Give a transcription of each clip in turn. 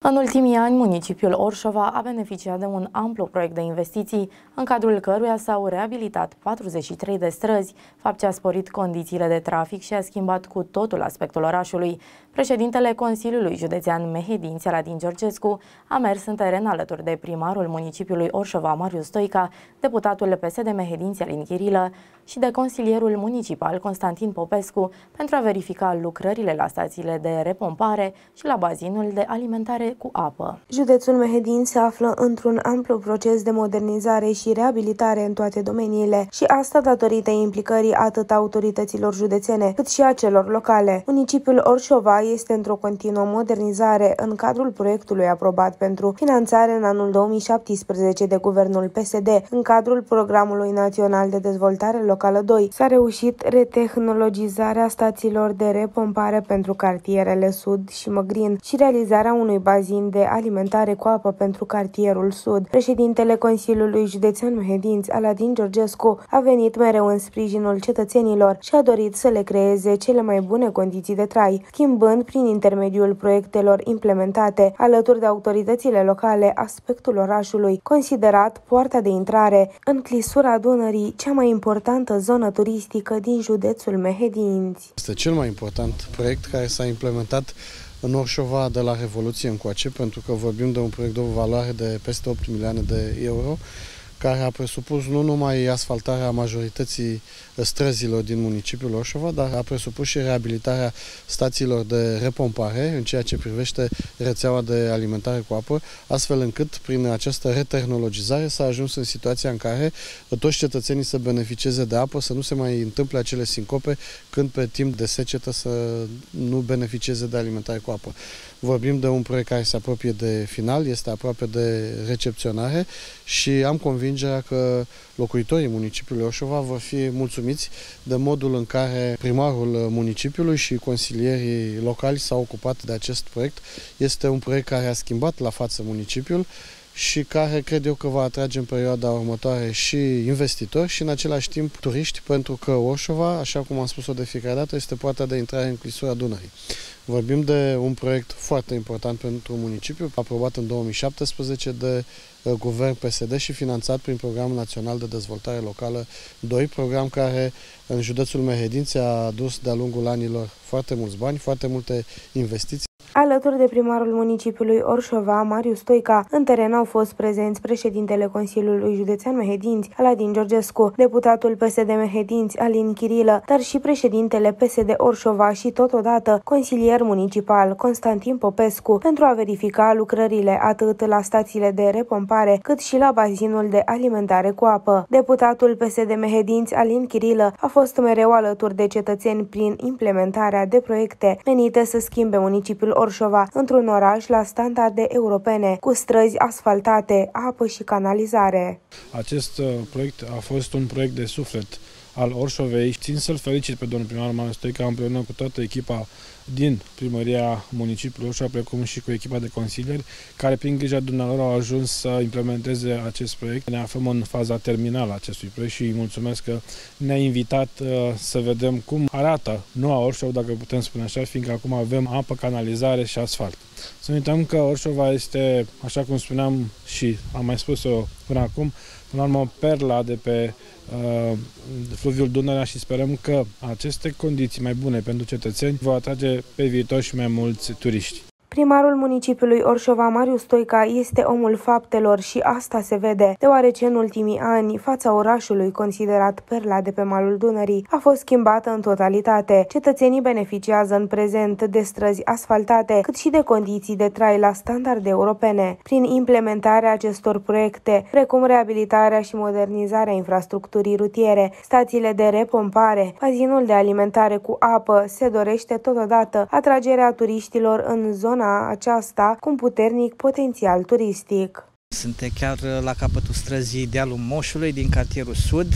În ultimii ani, municipiul Orșova a beneficiat de un amplu proiect de investiții, în cadrul căruia s-au reabilitat 43 de străzi, fapt ce a sporit condițiile de trafic și a schimbat cu totul aspectul orașului. Președintele Consiliului Județean Mehedinți, Aladin Georgescu, a mers în teren alături de primarul municipiului Orșova, Marius Stoica, deputatul PSD Mehedinți, Alin Chirilă, și de consilierul municipal, Constantin Popescu, pentru a verifica lucrările la stațiile de repompare și la bazinul de alimentare cu apă. Județul Mehedinți se află într-un amplu proces de modernizare și reabilitare în toate domeniile, și asta datorită implicării atât a autorităților județene, cât și a celor locale. Municipiul Orșova este într-o continuă modernizare în cadrul proiectului aprobat pentru finanțare în anul 2017 de Guvernul PSD, în cadrul Programului Național de Dezvoltare Locală 2. S-a reușit retehnologizarea stațiilor de repompare pentru cartierele Sud și Măgrin și realizarea unui bazin de alimentare cu apă pentru cartierul Sud. Președintele Consiliului Județean Mehedinți, Aladin Georgescu, a venit mereu în sprijinul cetățenilor și a dorit să le creeze cele mai bune condiții de trai, schimbând prin intermediul proiectelor implementate alături de autoritățile locale aspectul orașului, considerat poarta de intrare în clisura Dunării, cea mai importantă zonă turistică din județul Mehedinți. Este cel mai important proiect care s-a implementat în Orșova de la Revoluție încoace, pentru că vorbim de un proiect de o valoare de peste 8 milioane de euro, care a presupus nu numai asfaltarea majorității străzilor din municipiul Orșova, dar a presupus și reabilitarea stațiilor de repompare în ceea ce privește rețeaua de alimentare cu apă, astfel încât prin această retehnologizare s-a ajuns în situația în care toți cetățenii să beneficieze de apă, să nu se mai întâmple acele sincope când pe timp de secetă să nu beneficieze de alimentare cu apă. Vorbim de un proiect care se apropie de final, este aproape de recepționare și am convingerea că locuitorii municipiului Orșova vor fi mulțumiți de modul în care primarul municipiului și consilierii locali s-au ocupat de acest proiect. Este un proiect care a schimbat la față municipiul și care cred eu că va atrage în perioada următoare și investitori și în același timp turiști, pentru că Orșova, așa cum am spus-o de fiecare dată, este poarta de intrare în clisura Dunării. Vorbim de un proiect foarte important pentru municipiu, aprobat în 2017 de Guvern PSD și finanțat prin Programul Național de Dezvoltare Locală 2, program care în județul Mehedinți a adus de-a lungul anilor foarte mulți bani, foarte multe investiții. Alături de primarul municipiului Orșova, Marius Stoica, în teren au fost prezenți președintele Consiliului Județean Mehedinți, Aladin Georgescu, deputatul PSD Mehedinți, Alin Chirilă, dar și președintele PSD Orșova și totodată consilier municipal, Constantin Popescu, pentru a verifica lucrările atât la stațiile de repompare, cât și la bazinul de alimentare cu apă. Deputatul PSD Mehedinți, Alin Chirilă, a fost mereu alături de cetățeni prin implementarea de proiecte menite să schimbe municipiul Orșova într-un oraș la standarde europene, cu străzi asfaltate, apă și canalizare. Acest proiect a fost un proiect de suflet al Orșovei. Țin să-l felicit pe domnul primar Marius Stoica împreună cu toată echipa din primăria municipiului Orșova, precum și cu echipa de consilieri, care prin grija dumnealor au ajuns să implementeze acest proiect. Ne aflăm în faza terminală a acestui proiect și îi mulțumesc că ne-a invitat să vedem cum arată noua Orșova, dacă putem spune așa, fiindcă acum avem apă, canalizare și asfalt. Să nu uităm că Orșova este, așa cum spuneam și am mai spus-o până acum, până la urmă perla de pe fluviul Dunărea și sperăm că aceste condiții mai bune pentru cetățeni vor atrage pe viitor și mai mulți turiști. Primarul municipiului Orșova, Marius Stoica, este omul faptelor și asta se vede, deoarece în ultimii ani fața orașului, considerat perla de pe malul Dunării, a fost schimbată în totalitate. Cetățenii beneficiază în prezent de străzi asfaltate, cât și de condiții de trai la standarde europene. Prin implementarea acestor proiecte, precum reabilitarea și modernizarea infrastructurii rutiere, stațiile de repompare, bazinul de alimentare cu apă, se dorește totodată atragerea turiștilor în zona aceasta cu un puternic potențial turistic. Suntem chiar la capătul străzii Dealul Moșului din cartierul Sud,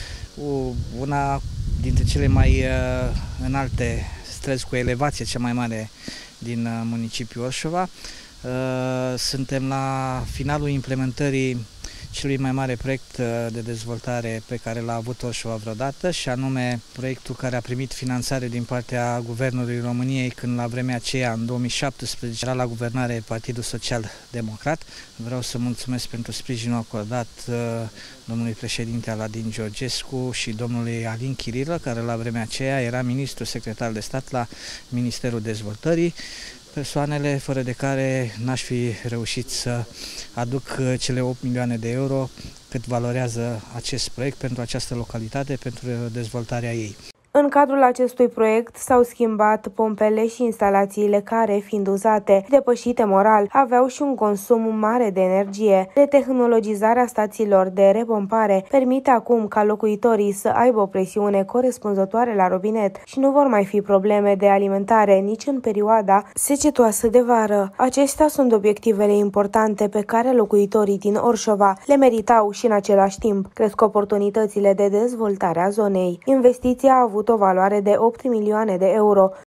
una dintre cele mai înalte străzi cu elevație cea mai mare din municipiul Orșova. Suntem la finalul implementării celui mai mare proiect de dezvoltare pe care l-a avut Orșova vreodată, și anume proiectul care a primit finanțare din partea Guvernului României când la vremea aceea, în 2017, era la guvernare Partidul Social Democrat. Vreau să mulțumesc pentru sprijinul acordat domnului președinte Aladin Georgescu și domnului Alin Chirilă, care la vremea aceea era ministru secretar de stat la Ministerul Dezvoltării, persoanele fără de care n-aș fi reușit să aduc cele 8 milioane de euro cât valorează acest proiect pentru această localitate, pentru dezvoltarea ei. În cadrul acestui proiect s-au schimbat pompele și instalațiile care, fiind uzate, depășite moral, aveau și un consum mare de energie. Retehnologizarea stațiilor de repompare permite acum ca locuitorii să aibă o presiune corespunzătoare la robinet și nu vor mai fi probleme de alimentare nici în perioada secetoasă de vară. Acestea sunt obiectivele importante pe care locuitorii din Orșova le meritau și în același timp cresc oportunitățile de dezvoltare a zonei. Investiția a avut o valoare de 8 milioane de euro